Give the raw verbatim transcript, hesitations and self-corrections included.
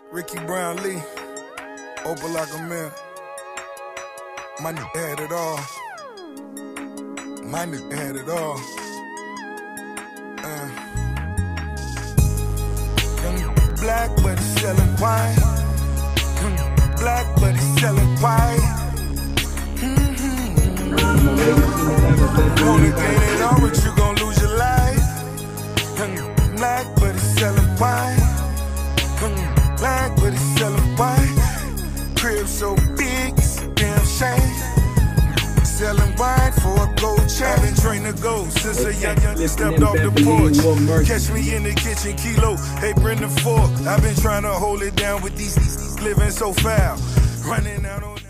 Ricky Brown Lee, open like a mirror. My nigga had it all. My nigga had it all. Uh. Black, but he's selling white. Black, but he's selling white. Mm-hmm. Wanna gain it all, but you gon' lose your life. Black, but he's selling white. Black, but he's selling white. Crib so big, it's a damn shame. Selling wine for a gold chain. I've been trained to go since a young young stepped off the porch. Catch me in the kitchen, kilo, apron the fork. I've been trying to hold it down with these, these, these living so foul. Running out on